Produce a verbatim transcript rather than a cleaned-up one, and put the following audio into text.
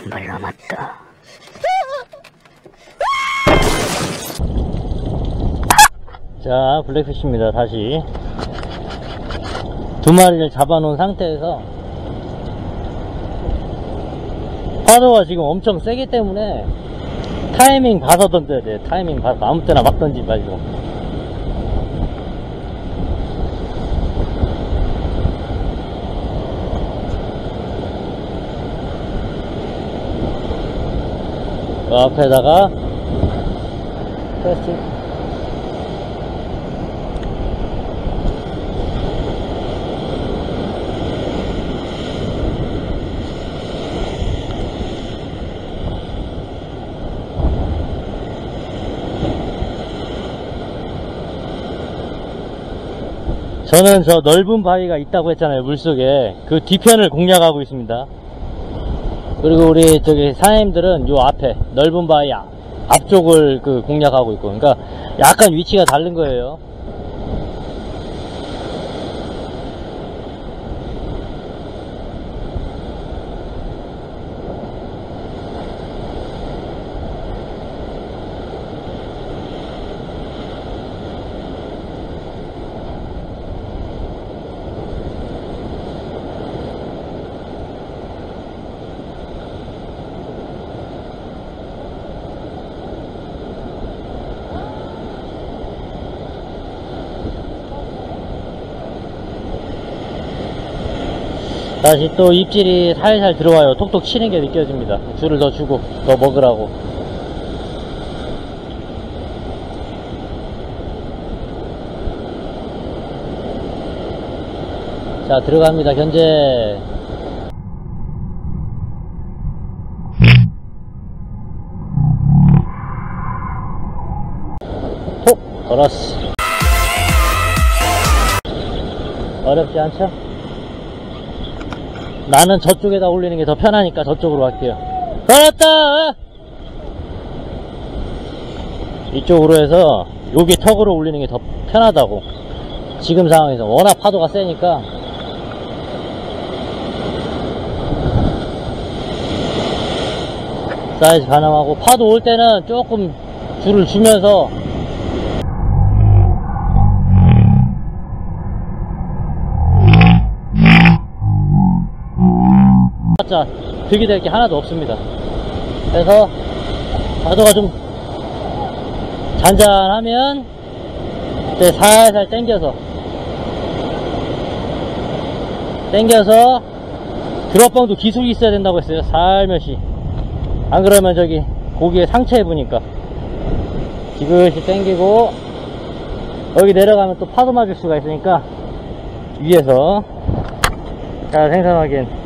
한 발 남았다. 자, 블랙피쉬입니다. 다시 두 마리를 잡아놓은 상태에서 파도가 지금 엄청 세기 때문에 타이밍 봐서 던져야 돼. 타이밍 봐서 아무 때나 막 던지지 말고. 그 앞에다가 플라스틱 저는 저 넓은 바위가 있다고 했잖아요. 물속에 그 뒤편을 공략하고 있습니다. 그리고 우리 저기 사장님들은 요 앞에 넓은 바위 앞쪽을 그 공략하고 있고, 그러니까 약간 위치가 다른 거예요. 다시 또 입질이 살살 들어와요. 톡톡 치는 게 느껴집니다. 줄을 더 주고 더 먹으라고. 자, 들어갑니다. 견제. 톡! 걸었어. 어렵지 않죠? 나는 저쪽에다 올리는 게 더 편하니까 저쪽으로 갈게요. 걸었다! 이쪽으로 해서 여기 턱으로 올리는 게 더 편하다고. 지금 상황에서 워낙 파도가 세니까. 사이즈 가능하고, 파도 올 때는 조금 줄을 주면서 자, 득이 될 게 하나도 없습니다. 그래서 파도가 좀 잔잔하면 이제 살살 당겨서 당겨서 드롭봉도 기술이 있어야 된다고 했어요. 살며시. 안 그러면 저기 고기에 상처 입으니까 지그시 당기고, 여기 내려가면 또 파도 맞을 수가 있으니까 위에서 자, 생선 확인.